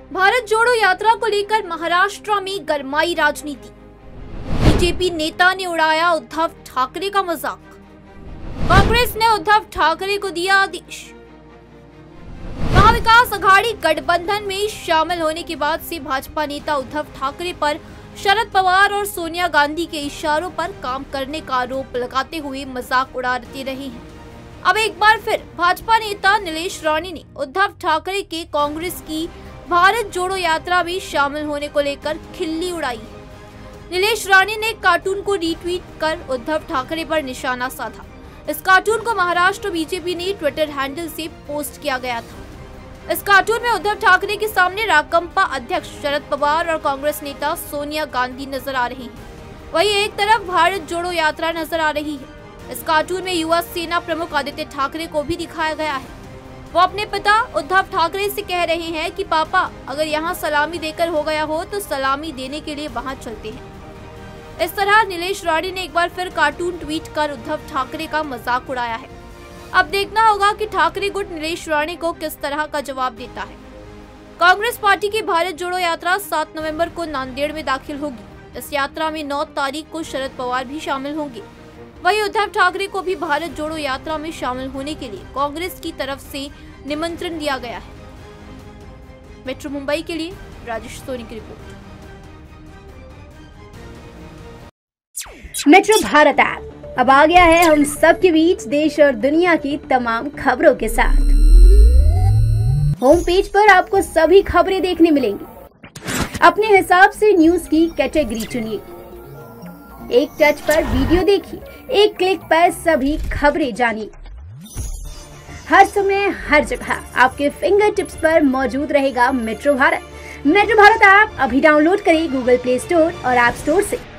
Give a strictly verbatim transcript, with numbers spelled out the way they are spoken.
भारत जोड़ो यात्रा को लेकर महाराष्ट्र में गरमाई राजनीति। बीजेपी नेता ने उड़ाया उद्धव ठाकरे का मजाक। कांग्रेस ने उद्धव ठाकरे को दिया आदेश। महाविकास अघाड़ी गठबंधन में शामिल होने के बाद से भाजपा नेता उद्धव ठाकरे पर शरद पवार और सोनिया गांधी के इशारों पर काम करने का आरोप लगाते हुए मजाक उड़ाते रहे हैं। अब एक बार फिर भाजपा नेता नीलेश राणे ने उद्धव ठाकरे के कांग्रेस की भारत जोड़ो यात्रा में शामिल होने को लेकर खिल्ली उड़ाई है। नीलेश राणे ने कार्टून को रीट्वीट कर उद्धव ठाकरे पर निशाना साधा। इस कार्टून को महाराष्ट्र बीजेपी ने ट्विटर हैंडल से पोस्ट किया गया था। इस कार्टून में उद्धव ठाकरे के सामने राकंपा अध्यक्ष शरद पवार और कांग्रेस नेता सोनिया गांधी नजर आ रही हैं। वहीं एक तरफ भारत जोड़ो यात्रा नजर आ रही है। इस कार्टून में युवा सेना प्रमुख आदित्य ठाकरे को भी दिखाया गया है। वो अपने पिता उद्धव ठाकरे से कह रहे हैं कि पापा अगर यहाँ सलामी देकर हो गया हो तो सलामी देने के लिए वहाँ चलते हैं। इस तरह नीलेश राणे ने एक बार फिर कार्टून ट्वीट कर उद्धव ठाकरे का मजाक उड़ाया है। अब देखना होगा कि ठाकरे गुट नीलेश राणे को किस तरह का जवाब देता है। कांग्रेस पार्टी की भारत जोड़ो यात्रा सात नवंबर को नांदेड़ में दाखिल होगी। इस यात्रा में नौ तारीख को शरद पवार भी शामिल होंगे। वहीं उद्धव ठाकरे को भी भारत जोड़ो यात्रा में शामिल होने के लिए कांग्रेस की तरफ से निमंत्रण दिया गया है। मेट्रो मुंबई के लिए राजेश सोनी की रिपोर्ट। मेट्रो भारत ऐप अब आ गया है हम सबके बीच देश और दुनिया की तमाम खबरों के साथ। होम पेज पर आपको सभी खबरें देखने मिलेंगी। अपने हिसाब से न्यूज की कैटेगरी चुनिए। एक टच पर वीडियो देखिए, एक क्लिक पर सभी खबरें जानिए। हर समय हर जगह आपके फिंगर टिप्स पर मौजूद रहेगा Metro Bharat. Metro Bharat app अभी डाउनलोड करें गूगल प्ले स्टोर और ऐप स्टोर से।